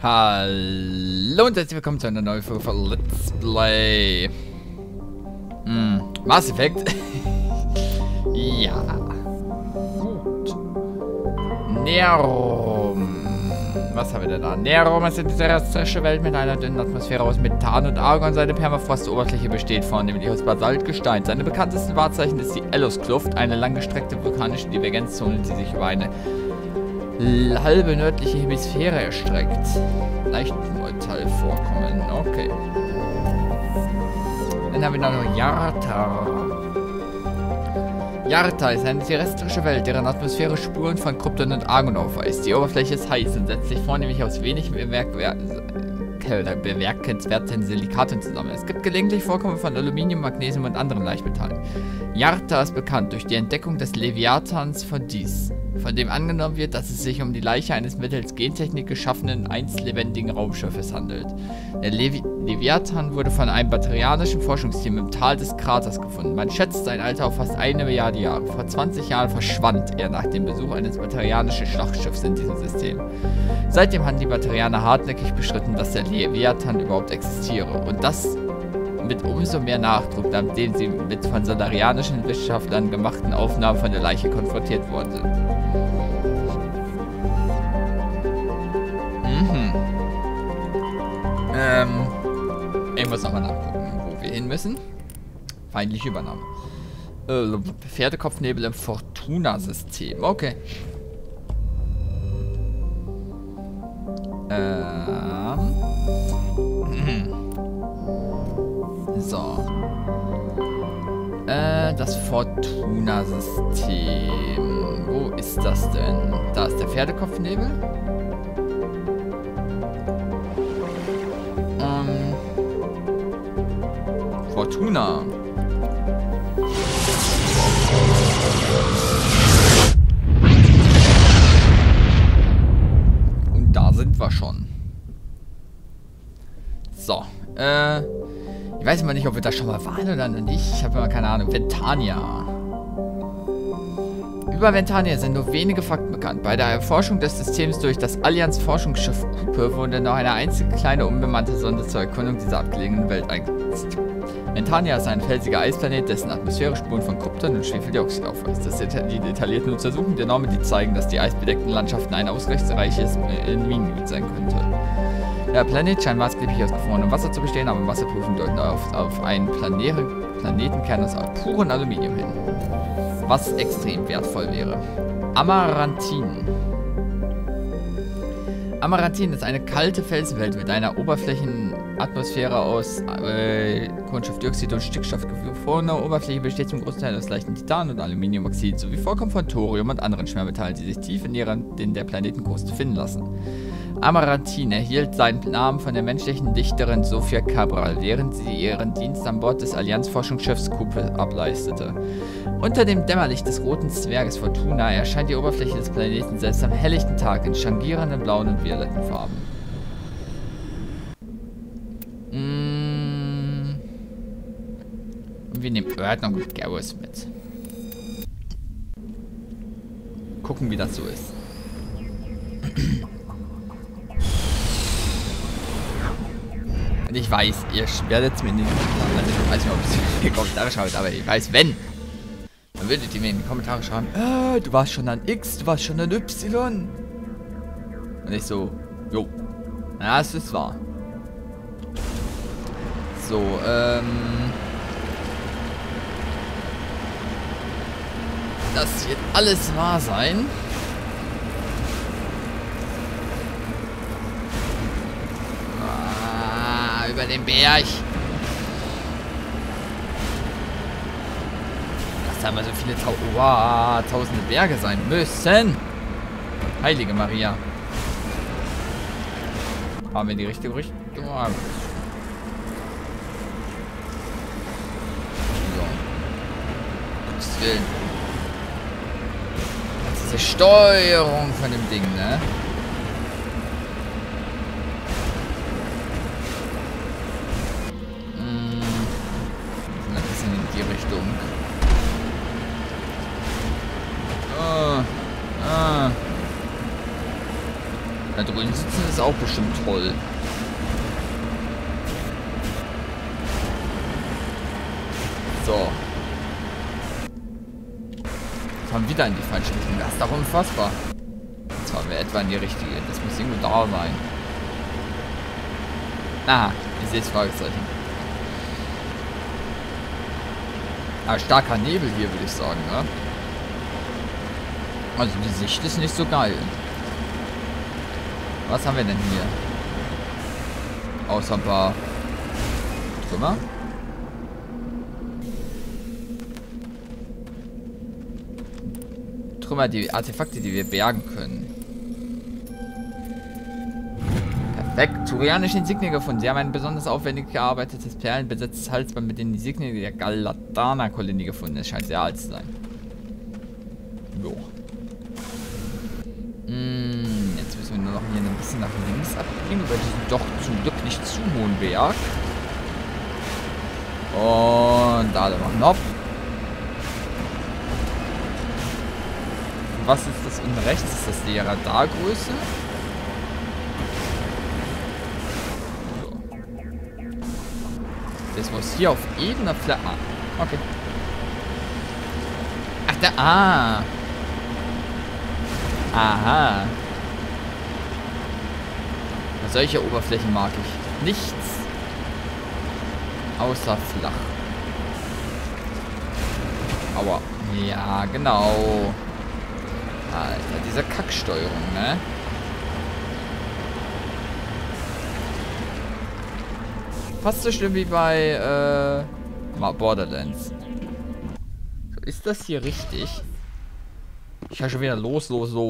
Hallo und herzlich willkommen zu einer neuen Folge von Let's Play Mass Effect. Ja. Gut. Nerum. Was haben wir denn da? Nerum ist eine terrestrische Welt mit einer dünnen Atmosphäre aus Methan und Argon. Seine Permafrostoberfläche besteht vornehmlich aus Basaltgestein. Seine bekanntesten Wahrzeichen ist die Ellos-Kluft, eine langgestreckte vulkanische Divergenzzone, die sich über eine halbe nördliche Hemisphäre erstreckt. Leicht Metallvorkommen. Okay. Dann haben wir noch Yarta. Yarta ist eine terrestrische Welt, deren Atmosphäre Spuren von Krypton und Argon aufweist. Die Oberfläche ist heiß und setzt sich vornehmlich aus wenig bemerkenswerten Silikaten zusammen. Es gibt gelegentlich Vorkommen von Aluminium, Magnesium und anderen Leichtmetallen. Yarta ist bekannt durch die Entdeckung des Leviathans von Dis, von dem angenommen wird, dass es sich um die Leiche eines mittels Gentechnik geschaffenen, einst lebendigen Raumschiffes handelt. Der Leviathan wurde von einem batterianischen Forschungsteam im Tal des Kraters gefunden. Man schätzt sein Alter auf fast 1 Milliarde Jahre. Vor 20 Jahren verschwand er nach dem Besuch eines batterianischen Schlachtschiffs in diesem System. Seitdem haben die Batterianer hartnäckig bestritten, dass der Leviathan überhaupt existiere. Und das mit umso mehr Nachdruck, nachdem sie mit von solarianischen Wissenschaftlern gemachten Aufnahmen von der Leiche konfrontiert worden sind. Ich muss nochmal nachgucken, wo wir hin müssen. Feindliche Übernahme. Pferdekopfnebel im Fortuna-System. Okay. So. Das Fortuna-System. Wo ist das denn? Da ist der Pferdekopfnebel. Fortuna. Und da sind wir schon. So. Ich weiß immer nicht, ob wir da schon mal waren oder noch nicht. Ich habe immer keine Ahnung. Ventania. Über Ventania sind nur wenige Fakten bekannt. Bei der Erforschung des Systems durch das Allianz-Forschungsschiff Kupe wurde noch eine einzige kleine unbemannte Sonde zur Erkundung dieser abgelegenen Welt eingesetzt. Ventania ist ein felsiger Eisplanet, dessen Atmosphäre Spuren von Krypton und Schwefeldioxid aufweist. Die detaillierten Untersuchungen der Normen, die zeigen, dass die eisbedeckten Landschaften ein ausreichsreiches Minengebiet sein könnte. Der Planet scheint maßgeblich aus gefrorenem Wasser zu bestehen, aber Wasserprüfungen deuten auf einen Planetenkern aus purem Aluminium hin, was extrem wertvoll wäre. Amarantin. Amarantin ist eine kalte Felsenwelt mit einer Oberflächenatmosphäre aus Kohlenstoffdioxid und Stickstoff. Die gefrorene Oberfläche besteht zum Großteil aus leichten Titan und Aluminiumoxid sowie Vorkommen von Thorium und anderen Schwermetallen, die sich tief in der Planetenkruste finden lassen. Amarantin erhielt seinen Namen von der menschlichen Dichterin Sofia Cabral, während sie ihren Dienst an Bord des Allianz-Forschungsschiffs Kupe ableistete. Unter dem Dämmerlicht des roten Zwerges Fortuna erscheint die Oberfläche des Planeten selbst am helllichten Tag in changierenden blauen und violetten Farben. Und wir nehmen Ordnung und Garrus mit. Gucken, wie das so ist. Und ich weiß, ihr werdet es mir nicht sagen, also ich weiß nicht, ob es in die Kommentare schaut, aber ich weiß, wenn, dann würdet ihr mir in die Kommentare schreiben, du warst schon an X, du warst schon an Y. Und ich so, jo, ja, es ist wahr. So, das wird alles wahr sein. Über den Berg. Das haben wir so viele tausende Berge sein müssen. Heilige Maria. Haben wir die richtige Richtung? So. Gottes Willen. Diese Steuerung von dem Ding, ne? Die Richtung. Da drüben sitzen ist auch bestimmt toll. So. Jetzt haben wir wieder in die falsche Richtung. Das ist doch unfassbar. Jetzt waren wir etwa in die richtige. Das muss irgendwo da sein. Ah, ich sehe das Fragezeichen. Ah, starker Nebel hier, würde ich sagen, ne? Also die Sicht ist nicht so geil. Was haben wir denn hier? Außer ein paar Trümmer. Trümmer, die Artefakte, die wir bergen können. Perfekt. Turianische Insignien gefunden. Sie haben ein besonders aufwendig gearbeitetes perlenbesetztes Halsband mit den Insignien der Galadana-Kolonie gefunden. Es scheint sehr alt zu sein. Jo. Jetzt müssen wir nur noch hier ein bisschen nach links abbiegen, über diesen doch zum Glück nicht zu hohen Berg. Und alle machen hopp. Was ist das unten rechts? Ist das die Radargröße? Das muss hier auf ebener Fläche. Ah, okay. Ach, da. Ah. Aha. Solche Oberflächen mag ich. Nichts. Außer flach. Aua. Ja, genau. Alter, diese Kacksteuerung, ne? Fast so schlimm wie bei Borderlands. So, ist das hier richtig? Ich kann schon wieder los.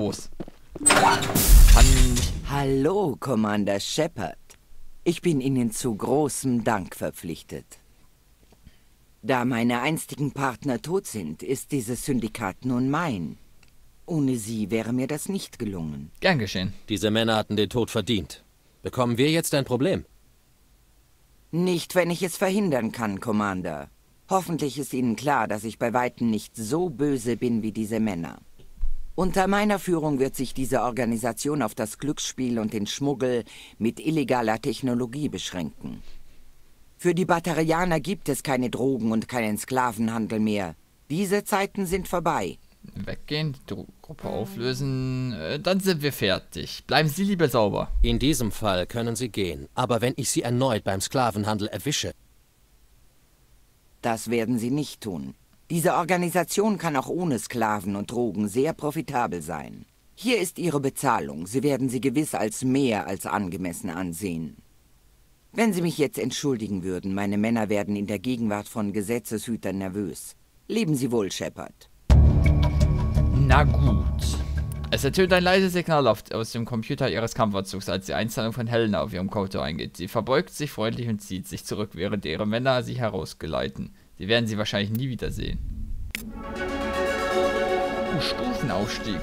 Hallo, Commander Shepard. Ich bin Ihnen zu großem Dank verpflichtet. Da meine einstigen Partner tot sind, ist dieses Syndikat nun mein. Ohne sie wäre mir das nicht gelungen. Gern geschehen. Diese Männer hatten den Tod verdient. Bekommen wir jetzt ein Problem? Nicht, wenn ich es verhindern kann, Commander. Hoffentlich ist Ihnen klar, dass ich bei Weitem nicht so böse bin wie diese Männer. Unter meiner Führung wird sich diese Organisation auf das Glücksspiel und den Schmuggel mit illegaler Technologie beschränken. Für die Batarianer gibt es keine Drogen und keinen Sklavenhandel mehr. Diese Zeiten sind vorbei. Weggehen, die Gruppe auflösen, dann sind wir fertig. Bleiben Sie lieber sauber. In diesem Fall können Sie gehen, aber wenn ich Sie erneut beim Sklavenhandel erwische... Das werden Sie nicht tun. Diese Organisation kann auch ohne Sklaven und Drogen sehr profitabel sein. Hier ist Ihre Bezahlung. Sie werden sie gewiss als mehr als angemessen ansehen. Wenn Sie mich jetzt entschuldigen würden, meine Männer werden in der Gegenwart von Gesetzeshütern nervös. Leben Sie wohl, Shepard. Na gut. Es ertönt ein leises Signal aus dem Computer ihres Kampfanzugs, als die Einzahlung von Helena auf ihrem Konto eingeht. Sie verbeugt sich freundlich und zieht sich zurück, während ihre Männer sie herausgeleiten. Sie werden sie wahrscheinlich nie wiedersehen. Stufenaufstieg.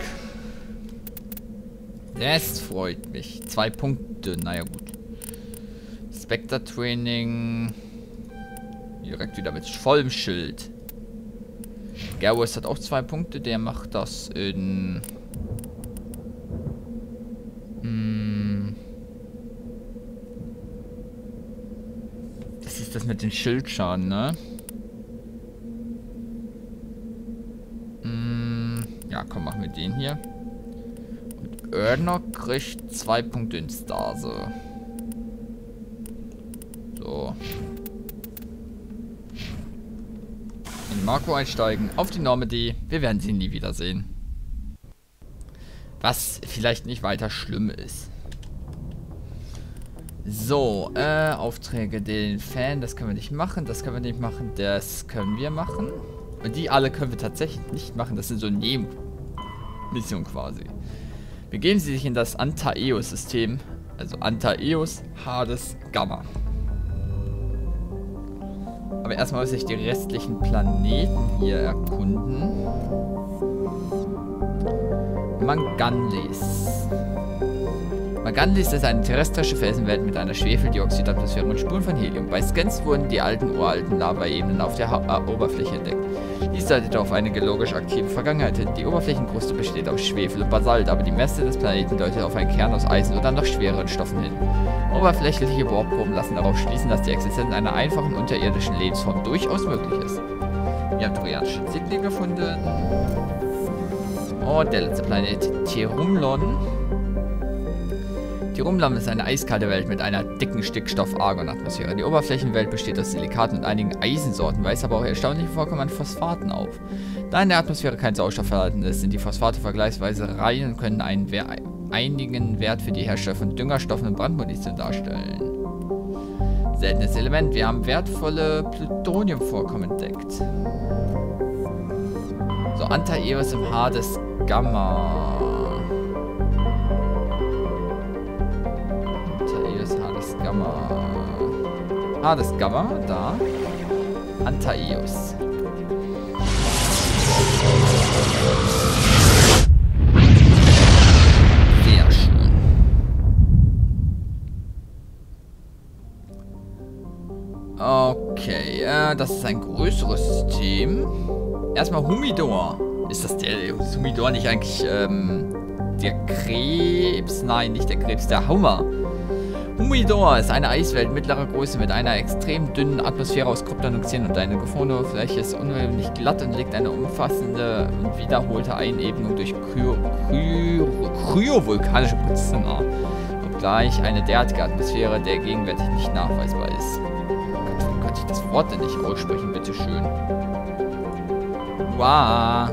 Das freut mich. 2 Punkte, naja gut. Spectre-Training. Direkt wieder mit vollem Schild. Garrus hat auch 2 Punkte, der macht das in... Das ist das mit den Schildschaden, ne? Ja, komm, machen wir den hier. Und Erdner kriegt 2 Punkte in Stase. So. In Marco einsteigen, auf die Normandy. Wir werden sie nie wiedersehen. Was vielleicht nicht weiter schlimm ist. So, Aufträge, den Fan, das können wir nicht machen, das können wir nicht machen, das können wir machen. Und die alle können wir tatsächlich nicht machen, das sind so Nebenmissionen quasi. Begeben Sie sich in das Antaeus-System, also Antaeus, Hades, Gamma. Aber erstmal muss ich die restlichen Planeten hier erkunden. Manganlis. Maganlis ist eine terrestrische Felsenwelt mit einer Schwefeldioxidatmosphäre und Spuren von Helium. Bei Scans wurden die uralten Lavaebenen auf der Oberfläche entdeckt. Dies deutet auf eine geologisch aktive Vergangenheit hin. Die Oberflächenkruste besteht aus Schwefel und Basalt, aber die Masse des Planeten deutet auf einen Kern aus Eisen oder noch schwereren Stoffen hin. Oberflächliche Bohrproben lassen darauf schließen, dass die Existenz einer einfachen unterirdischen Lebensform durchaus möglich ist. Wir haben trojanische Siedlinge gefunden. Und der letzte Planet, Tirumlon. Tirumlon ist eine eiskalte Welt mit einer dicken Stickstoff-Argon-Atmosphäre. Die Oberflächenwelt besteht aus Silikaten und einigen Eisensorten, weist aber auch erstaunliche Vorkommen an Phosphaten auf. Da in der Atmosphäre kein Sauerstoff vorhanden ist, sind die Phosphate vergleichsweise rein und können einigen Wert für die Herstellung von Düngerstoffen und Brandmunition darstellen. Seltenes Element. Wir haben wertvolle Plutoniumvorkommen entdeckt. So, Antaeus im Hades Gamma. Hades Gamma, da. Antaeus. Sehr schön. Okay, das ist ein größeres System. Erstmal Humidor. Ist das ist Humidor nicht eigentlich, der Krebs? Nein, nicht der Krebs, der Hummer. Humidor ist eine Eiswelt mittlerer Größe mit einer extrem dünnen Atmosphäre aus Krypton und Xenon. Deine gefrorene Oberfläche ist ungewöhnlich glatt und legt eine umfassende und wiederholte Einebnung durch kryovulkanische Prozesse nahe. Obgleich eine derartige Atmosphäre der gegenwärtig nicht nachweisbar ist. Wie könnte ich das Wort denn nicht aussprechen, bitteschön? Wow.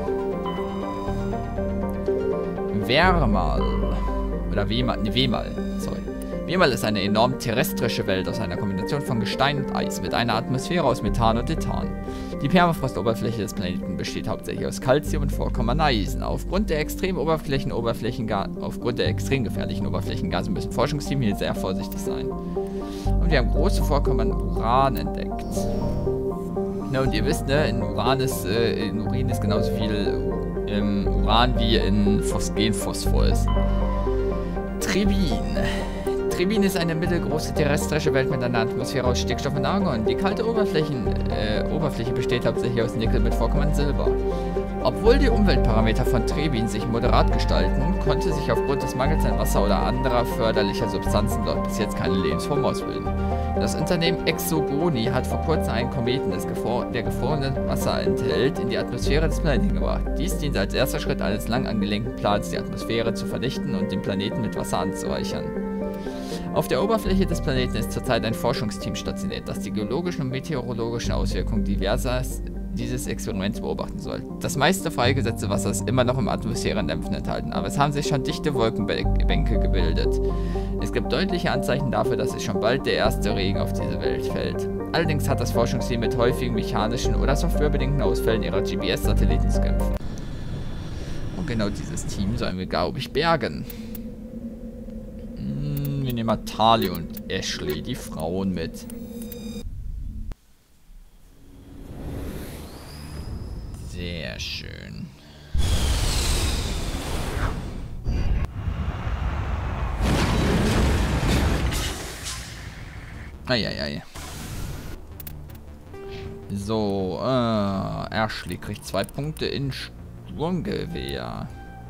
Wärmal. Oder Wemal. Ne, Wemal. Sorry. Wemal ist eine enorm terrestrische Welt aus einer Kombination von Gestein und Eis mit einer Atmosphäre aus Methan und Ethan. Die Permafrostoberfläche des Planeten besteht hauptsächlich aus Calcium und Vorkommen an Eisen. Aufgrund der extrem gefährlichen Oberflächengase müssen Forschungsteams hier sehr vorsichtig sein. Und wir haben große Vorkommen an Uran entdeckt. Na, und ihr wisst, ne, in Urin ist genauso viel Uran wie in Phosphor ist. Trebin. Trebin ist eine mittelgroße terrestrische Welt mit einer Atmosphäre aus Stickstoff und Argon. Die kalte Oberfläche besteht hauptsächlich aus Nickel mit Vorkommen Silber. Obwohl die Umweltparameter von Trebin sich moderat gestalten, konnte sich aufgrund des Mangels an Wasser oder anderer förderlicher Substanzen dort bis jetzt keine Lebensform ausbilden. Das Unternehmen Exogoni hat vor kurzem einen Kometen, der gefrorene Wasser enthält, in die Atmosphäre des Planeten gebracht. Dies dient als erster Schritt eines lang angelegten Plans, die Atmosphäre zu verdichten und den Planeten mit Wasser anzureichern. Auf der Oberfläche des Planeten ist zurzeit ein Forschungsteam stationiert, das die geologischen und meteorologischen Auswirkungen dieses Experiments beobachten soll. Das meiste freigesetzte Wasser ist immer noch im Atmosphärendämpfen enthalten, aber es haben sich schon dichte Wolkenbänke gebildet. Es gibt deutliche Anzeichen dafür, dass es schon bald der erste Regen auf diese Welt fällt. Allerdings hat das Forschungsteam mit häufigen mechanischen oder softwarebedingten Ausfällen ihrer GPS-Satelliten zu kämpfen. Und genau dieses Team sollen wir, glaube ich, bergen. Wir nehmen mal Tali und Ashley, die Frauen, mit. Sehr schön. Eieiei. So, Ashley kriegt 2 Punkte in Sturmgewehr.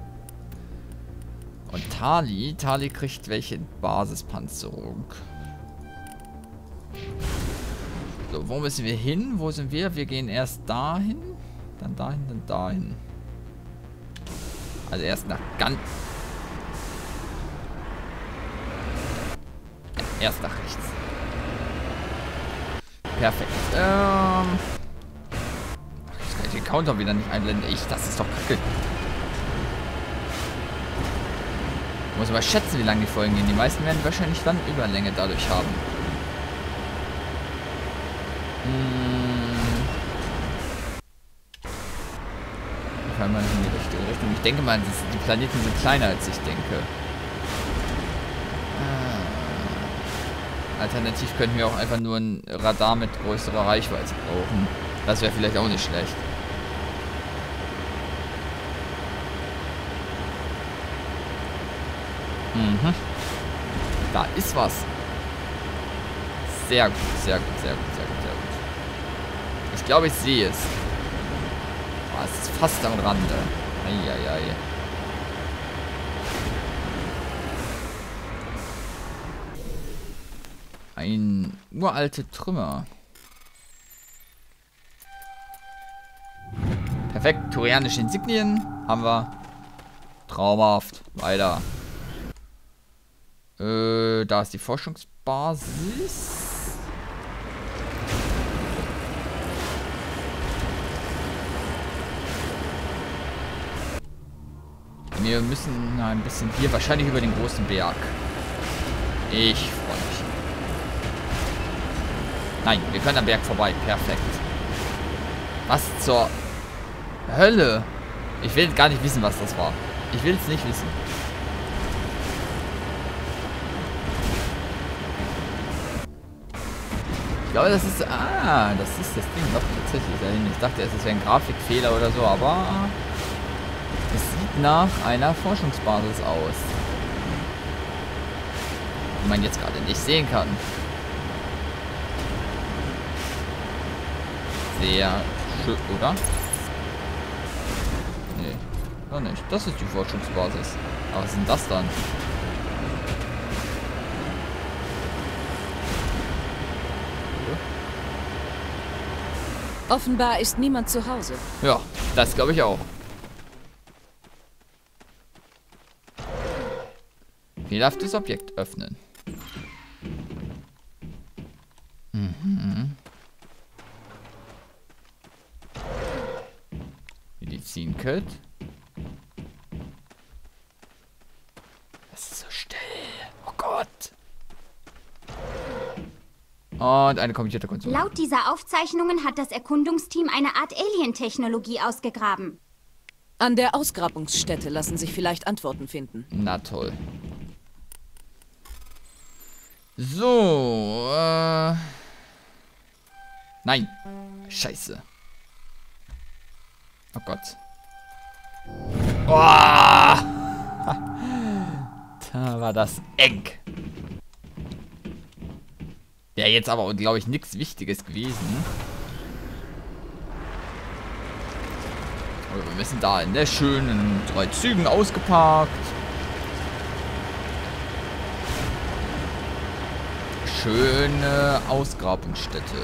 Und Tali kriegt welche in Basispanzerung. So, wo müssen wir hin? Wo sind wir? Wir gehen erst dahin, dann dahin, dann dahin. Also erst nach ganz... Ja, erst nach rechts. Perfekt. Jetzt kann ich den Counter wieder nicht einblenden. Das ist doch kacke. Ich muss aber schätzen, wie lange die Folgen gehen. Die meisten werden wahrscheinlich dann Überlänge dadurch haben. Ich fahre mal in die richtige Richtung. Ich denke mal, die Planeten sind kleiner, als ich denke. Alternativ könnten wir auch einfach nur ein Radar mit größerer Reichweite brauchen. Das wäre vielleicht auch nicht schlecht. Da ist was. Sehr gut, sehr gut, sehr gut, sehr gut, sehr gut. Ich glaube, ich sehe es. Oh, es ist fast am Rande. Eieiei. Ein uralte Trümmer. Perfekt, turianische Insignien haben wir. Traumhaft. Weiter. Da ist die Forschungsbasis. Wir müssen ein bisschen hier, wahrscheinlich über den großen Berg. Ich freue mich. Nein, wir können am Berg vorbei. Perfekt. Was zur Hölle? Ich will gar nicht wissen, was das war. Ich will es nicht wissen. Ich glaube, das ist... Ah, das ist das Ding. Doch, tatsächlich dahin. Ich dachte erst, es wäre ein Grafikfehler oder so, aber... Es sieht nach einer Forschungsbasis aus. Die man jetzt gerade nicht sehen kann. Sehr schön, oder? Nee, gar nicht. Das ist die Forschungsbasis. Aber was ist denn das dann? Offenbar ist niemand zu Hause. Ja, das glaube ich auch. Fehlerhaftes Objekt öffnen. Mhm. Medizin-Kit. Das ist so still. Oh Gott. Und eine Computerkonsole. Laut dieser Aufzeichnungen hat das Erkundungsteam eine Art Alien-Technologie ausgegraben. An der Ausgrabungsstätte lassen sich vielleicht Antworten finden. Na toll. So, Nein. Scheiße. Oh Gott. Oh! Da war das eng. Ja, jetzt aber, glaube ich, nichts Wichtiges gewesen. Aber wir müssen da in der schönen 3 Zügen ausgeparkt. Schöne Ausgrabungsstätte.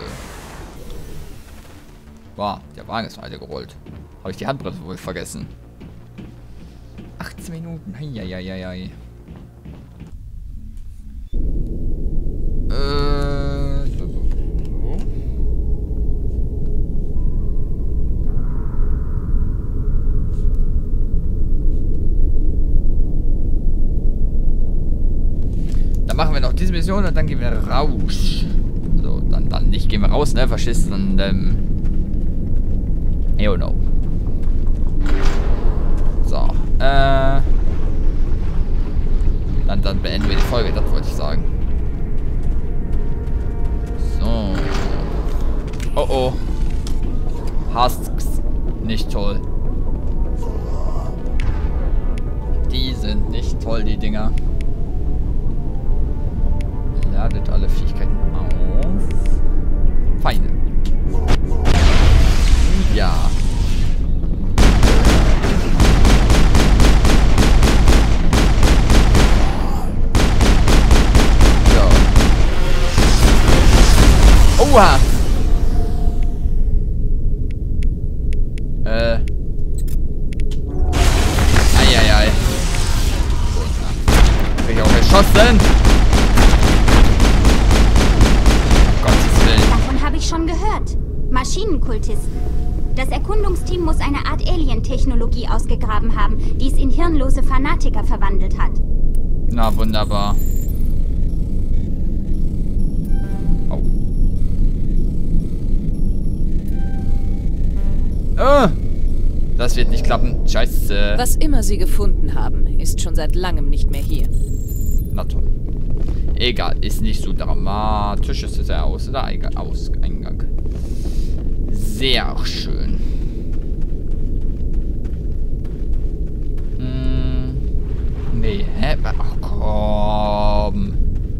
Wow, der Wagen ist weitergerollt. Habe ich die Handbremse wohl vergessen. 18 Minuten. Heieieiei. So. Dann machen wir noch diese Mission und dann gehen wir raus. So, dann nicht gehen wir raus, ne? Verstehst du? Dann, I don't know. So, dann beenden wir die Folge, das wollte ich sagen. So. Oh oh. Husks. Nicht toll. Die sind nicht toll, die Dinger. Ladet alle Fähigkeiten auf. Feinde. Ja. So. Oha! Eieiei. Bin ich auch erschossen? Davon habe ich schon gehört. Maschinenkultisten. Das Erkundungsteam muss eine Art Alien-Technologie ausgegraben haben, die es in hirnlose Fanatiker verwandelt hat. Na, wunderbar. Oh. Das wird nicht klappen. Scheiße. Was immer sie gefunden haben, ist schon seit langem nicht mehr hier. Na toll. Egal, ist nicht so dramatisch. Ist der Aus- oder Eingang? Sehr schön. Nee, hä? Ach komm.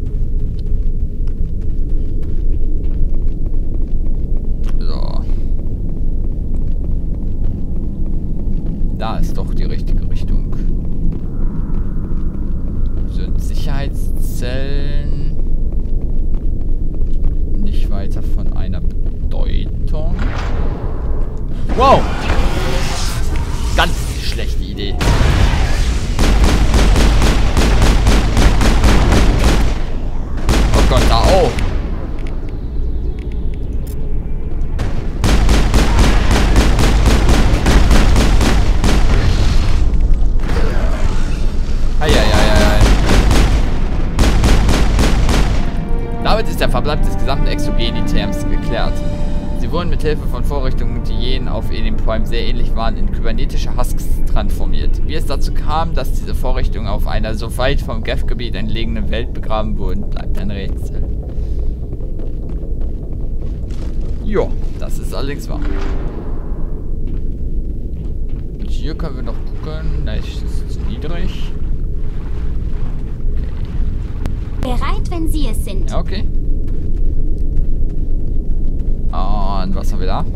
Wow! Ganz schlechte Idee. Oh Gott, da auch. Damit ist der Verbleib des gesamten Exogenithems geklärt. Sie wurden mit Hilfe von Vorrichtungen, die jenen auf Elim Prime sehr ähnlich waren, in kybernetische Husks transformiert. Wie es dazu kam, dass diese Vorrichtungen auf einer so weit vom Geth-Gebiet entlegenen Welt begraben wurden, bleibt ein Rätsel. Jo, das ist allerdings wahr. Und hier können wir noch gucken. Nein, das ist niedrig. Bereit, wenn Sie es sind. Ja, okay. Und was haben wir da?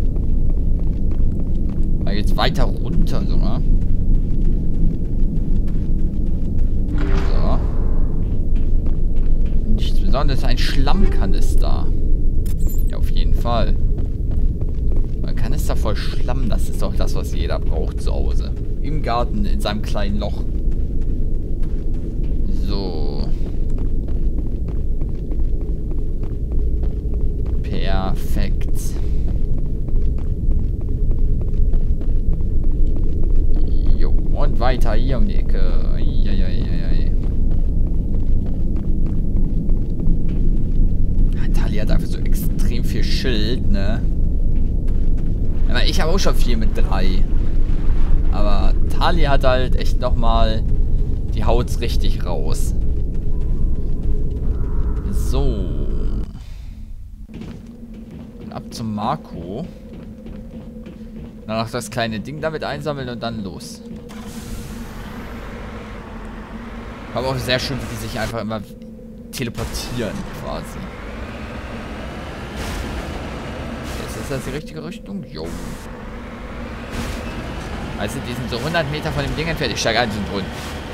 Da geht's weiter runter, so, ne? So. Nichts Besonderes, ein Schlammkanister. Ja, auf jeden Fall. Ein Kanister voll Schlamm, das ist doch das, was jeder braucht zu Hause. Im Garten, in seinem kleinen Loch. So. Perfekt. Jo, und weiter hier um die Ecke. Tali hat einfach so extrem viel Schild, ne? Ich habe auch schon 4 mit 3. Aber Tali hat halt echt nochmal... Die haut's richtig raus. So. Ab zum Marco. Dann noch das kleine Ding damit einsammeln und dann los. Aber auch sehr schön, wie die sich einfach immer teleportieren, quasi. Ist das die richtige Richtung? Jo. Also, die sind so 100 Meter von dem Ding entfernt. Ich steige ein, sind drin.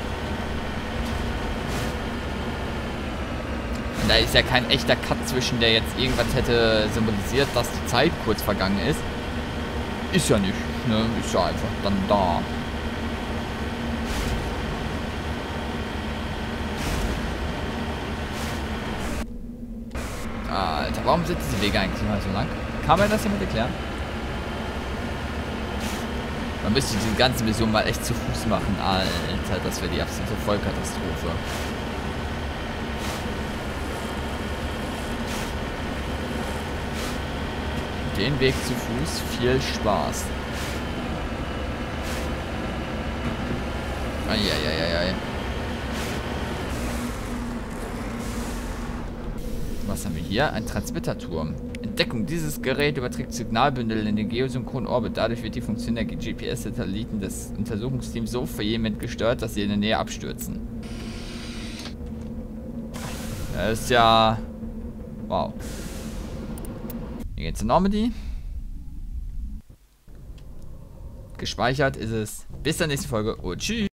Und da ist ja kein echter Cut zwischen, der jetzt irgendwas hätte symbolisiert, dass die Zeit kurz vergangen ist. Ist ja nicht, ne? Ist ja einfach dann da. Alter, warum sind diese Wege eigentlich immer so lang? Kann man das jemand erklären? Man müsste diese ganze Mission mal echt zu Fuß machen. Alter, das wäre die absolute Vollkatastrophe. Den Weg zu Fuß, viel Spaß. Eieieiei. Was haben wir hier? Ein Transmitterturm. Entdeckung. Dieses Gerät überträgt Signalbündel in den geosynchronen Orbit. Dadurch wird die Funktion der GPS-Satelliten des Untersuchungsteams so vehement gestört, dass sie in der Nähe abstürzen. Das ist ja... Wow. Hier geht's in Normandy. Gespeichert ist es. Bis zur nächsten Folge und tschüss.